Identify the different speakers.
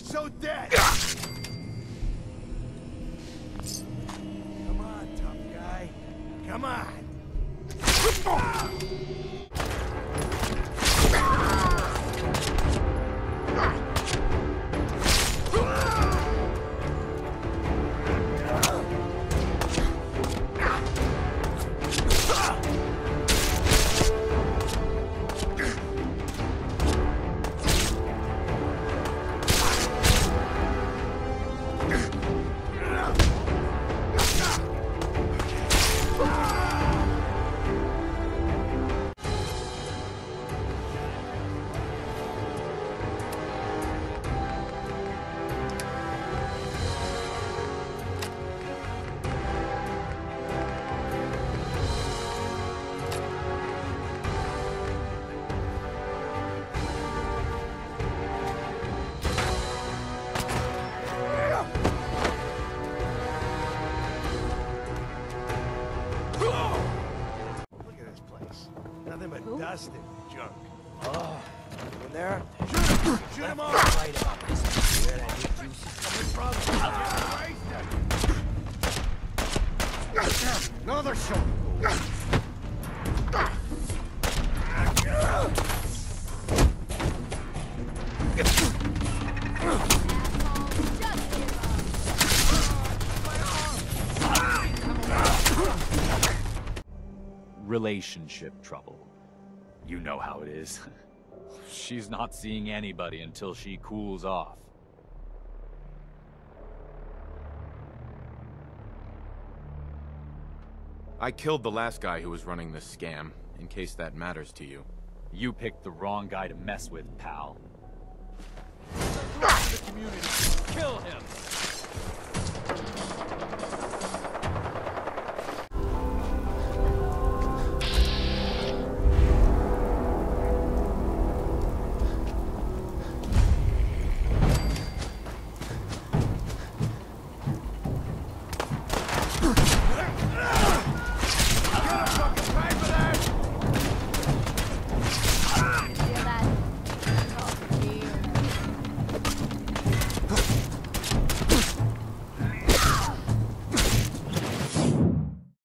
Speaker 1: so dead! Come on, tough guy. Come on! Nothing but dust and junk. Oh, in there? Shoot him off! Right up. Where that heat juice is coming from? Another shot.
Speaker 2: Relationship trouble. You know how it is. She's not seeing anybody until she cools off.
Speaker 3: I killed the last guy who was running this scam, in case that matters to you.
Speaker 2: You picked the wrong guy to mess with, pal.
Speaker 1: The community. Kill him!